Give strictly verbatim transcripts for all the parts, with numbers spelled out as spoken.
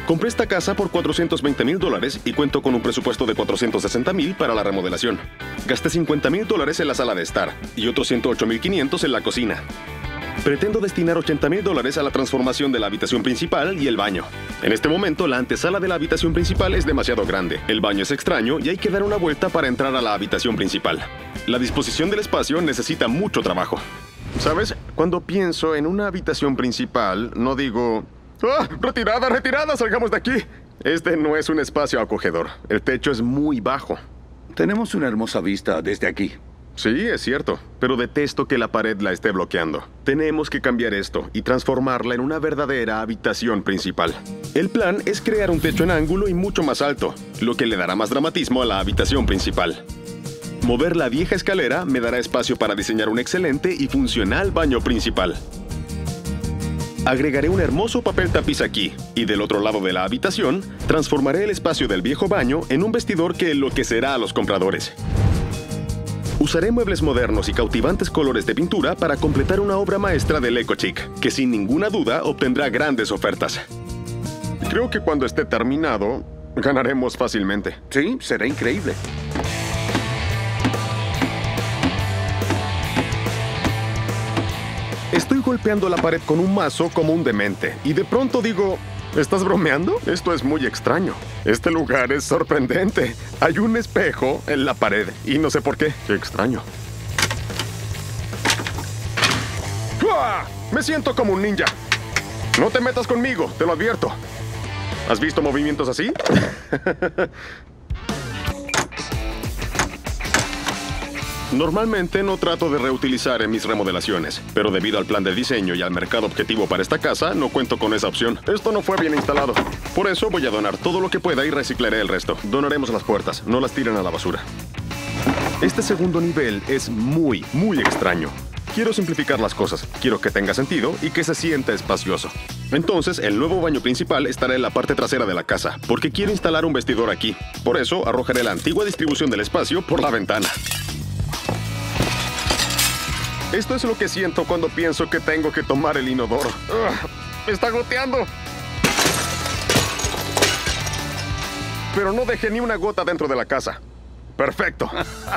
Compré esta casa por cuatrocientos veinte mil dólares y cuento con un presupuesto de cuatrocientos sesenta mil para la remodelación. Gasté cincuenta mil dólares en la sala de estar y otros ciento ocho mil quinientos en la cocina. Pretendo destinar ochenta mil dólares a la transformación de la habitación principal y el baño. En este momento, la antesala de la habitación principal es demasiado grande, el baño es extraño y hay que dar una vuelta para entrar a la habitación principal. La disposición del espacio necesita mucho trabajo. ¿Sabes? Cuando pienso en una habitación principal, no digo... ¡Ah! ¡Retirada, retirada! ¡Salgamos de aquí! Este no es un espacio acogedor. El techo es muy bajo. Tenemos una hermosa vista desde aquí. Sí, es cierto, pero detesto que la pared la esté bloqueando. Tenemos que cambiar esto y transformarla en una verdadera habitación principal. El plan es crear un techo en ángulo y mucho más alto, lo que le dará más dramatismo a la habitación principal. Mover la vieja escalera me dará espacio para diseñar un excelente y funcional baño principal. Agregaré un hermoso papel tapiz aquí, y del otro lado de la habitación, transformaré el espacio del viejo baño en un vestidor que enloquecerá a los compradores. Usaré muebles modernos y cautivantes colores de pintura para completar una obra maestra del eco-chic, que sin ninguna duda obtendrá grandes ofertas. Creo que cuando esté terminado, ganaremos fácilmente. Sí, será increíble. Estoy golpeando la pared con un mazo como un demente, y de pronto digo... ¿Estás bromeando? Esto es muy extraño. Este lugar es sorprendente. Hay un espejo en la pared y no sé por qué. Qué extraño. ¡Uah! Me siento como un ninja. No te metas conmigo, te lo advierto. ¿Has visto movimientos así? Normalmente no trato de reutilizar en mis remodelaciones, pero debido al plan de diseño y al mercado objetivo para esta casa, no cuento con esa opción. Esto no fue bien instalado. Por eso voy a donar todo lo que pueda y reciclaré el resto. Donaremos las puertas, no las tiren a la basura. Este segundo nivel es muy, muy extraño. Quiero simplificar las cosas, quiero que tenga sentido y que se sienta espacioso. Entonces, el nuevo baño principal estará en la parte trasera de la casa, porque quiero instalar un vestidor aquí. Por eso, arrojaré la antigua distribución del espacio por la ventana. Esto es lo que siento cuando pienso que tengo que tomar el inodoro. ¡Ugh! ¡Me está goteando! Pero no dejé ni una gota dentro de la casa. ¡Perfecto!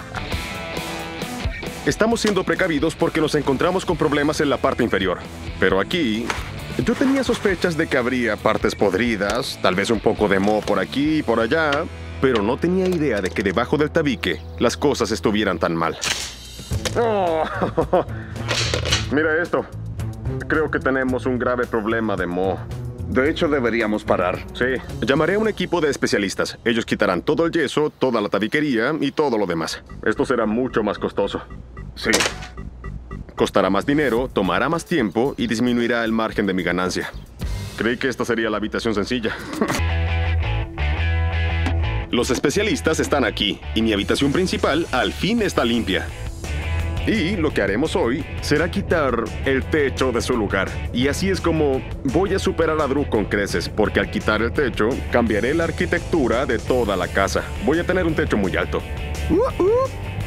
Estamos siendo precavidos porque nos encontramos con problemas en la parte inferior. Pero aquí... yo tenía sospechas de que habría partes podridas, tal vez un poco de moho por aquí y por allá, pero no tenía idea de que debajo del tabique las cosas estuvieran tan mal. Oh, mira esto. Creo que tenemos un grave problema de moho. De hecho, deberíamos parar. Sí, llamaré a un equipo de especialistas. Ellos quitarán todo el yeso, toda la tabiquería y todo lo demás. Esto será mucho más costoso. Sí. Costará más dinero, tomará más tiempo y disminuirá el margen de mi ganancia. Creí que esta sería la habitación sencilla. Los especialistas están aquí y mi habitación principal al fin está limpia. Y lo que haremos hoy será quitar el techo de su lugar. Y así es como voy a superar a Drew con creces, porque al quitar el techo, cambiaré la arquitectura de toda la casa. Voy a tener un techo muy alto. Uh, uh.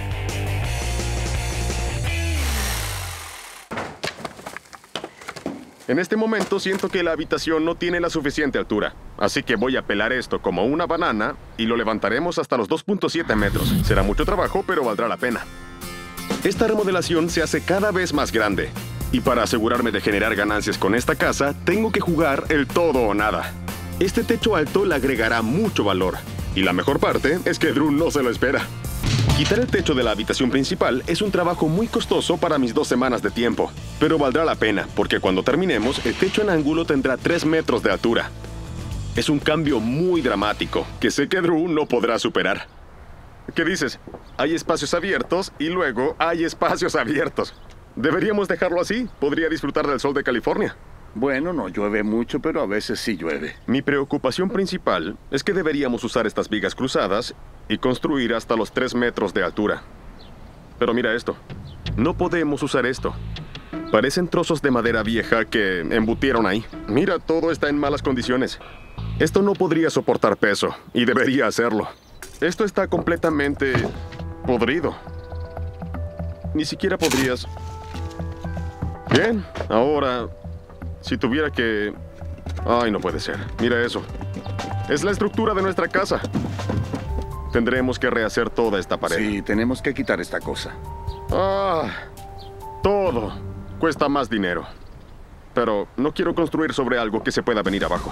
En este momento siento que la habitación no tiene la suficiente altura. Así que voy a pelar esto como una banana y lo levantaremos hasta los dos punto siete metros. Será mucho trabajo, pero valdrá la pena. Esta remodelación se hace cada vez más grande. Y para asegurarme de generar ganancias con esta casa, tengo que jugar el todo o nada. Este techo alto le agregará mucho valor. Y la mejor parte es que Drew no se lo espera. Quitar el techo de la habitación principal es un trabajo muy costoso para mis dos semanas de tiempo. Pero valdrá la pena, porque cuando terminemos, el techo en ángulo tendrá tres metros de altura. Es un cambio muy dramático, que sé que Drew no podrá superar. ¿Qué dices? Hay espacios abiertos y luego hay espacios abiertos. ¿Deberíamos dejarlo así? Podría disfrutar del sol de California. Bueno, no llueve mucho, pero a veces sí llueve. Mi preocupación principal es que deberíamos usar estas vigas cruzadas y construir hasta los tres metros de altura. Pero mira esto. No podemos usar esto. Parecen trozos de madera vieja que embutieron ahí. Mira, todo está en malas condiciones. Esto no podría soportar peso y debería hacerlo. Esto está completamente podrido. Ni siquiera podrías... Bien, ahora, si tuviera que Ay, no puede ser. Mira eso. Es la estructura de nuestra casa. Tendremos que rehacer toda esta pared. Sí, tenemos que quitar esta cosa. Ah, todo cuesta más dinero. Pero no quiero construir sobre algo que se pueda venir abajo.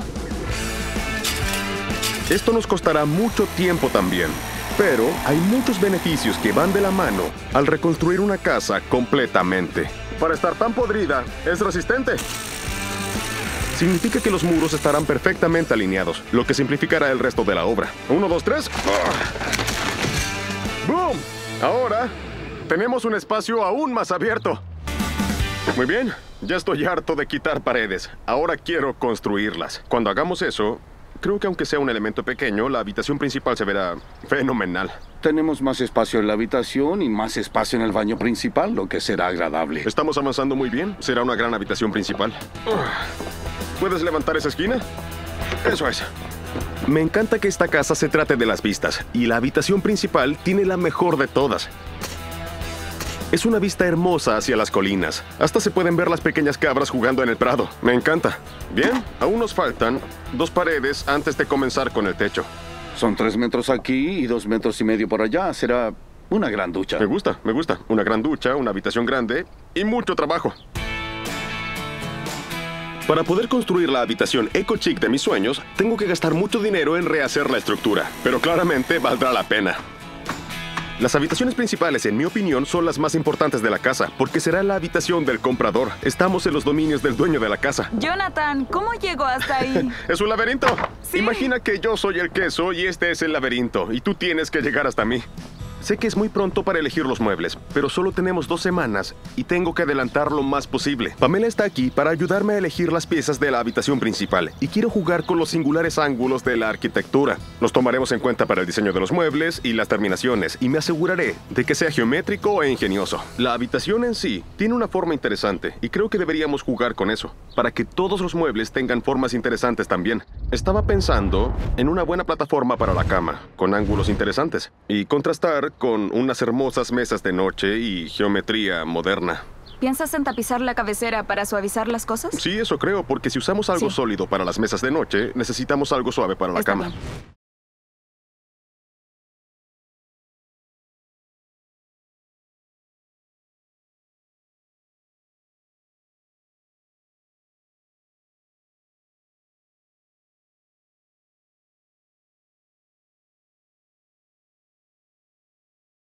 Esto nos costará mucho tiempo también. Pero hay muchos beneficios que van de la mano al reconstruir una casa completamente. Para estar tan podrida, es resistente. Significa que los muros estarán perfectamente alineados, lo que simplificará el resto de la obra. Uno, dos, tres. ¡Boom! Ahora tenemos un espacio aún más abierto. Muy bien, ya estoy harto de quitar paredes. Ahora quiero construirlas. Cuando hagamos eso, creo que aunque sea un elemento pequeño, la habitación principal se verá fenomenal. Tenemos más espacio en la habitación y más espacio en el baño principal, lo que será agradable. Estamos avanzando muy bien. Será una gran habitación principal. ¿Puedes levantar esa esquina? Eso es. Me encanta que esta casa se trate de las vistas, y la habitación principal tiene la mejor de todas. Es una vista hermosa hacia las colinas. Hasta se pueden ver las pequeñas cabras jugando en el prado. Me encanta. Bien, aún nos faltan dos paredes antes de comenzar con el techo. Son tres metros aquí y dos metros y medio por allá. Será una gran ducha. Me gusta, me gusta. Una gran ducha, una habitación grande y mucho trabajo. Para poder construir la habitación eco-chic de mis sueños, tengo que gastar mucho dinero en rehacer la estructura. Pero claramente valdrá la pena. Las habitaciones principales, en mi opinión, son las más importantes de la casa, porque será la habitación del comprador. Estamos en los dominios del dueño de la casa. Jonathan, ¿cómo llegó hasta ahí? ¿Es un laberinto? Sí. Imagina que yo soy el queso y este es el laberinto, y tú tienes que llegar hasta mí. Sé que es muy pronto para elegir los muebles, pero solo tenemos dos semanas y tengo que adelantar lo más posible. Pamela está aquí para ayudarme a elegir las piezas de la habitación principal y quiero jugar con los singulares ángulos de la arquitectura. Los tomaremos en cuenta para el diseño de los muebles y las terminaciones y me aseguraré de que sea geométrico e ingenioso. La habitación en sí tiene una forma interesante y creo que deberíamos jugar con eso, para que todos los muebles tengan formas interesantes también. Estaba pensando en una buena plataforma para la cama, con ángulos interesantes, y contrastar con unas hermosas mesas de noche y geometría moderna. ¿Piensas en tapizar la cabecera para suavizar las cosas? Sí, eso creo, porque si usamos algo Sí. sólido para las mesas de noche, necesitamos algo suave para la Está cama. bien.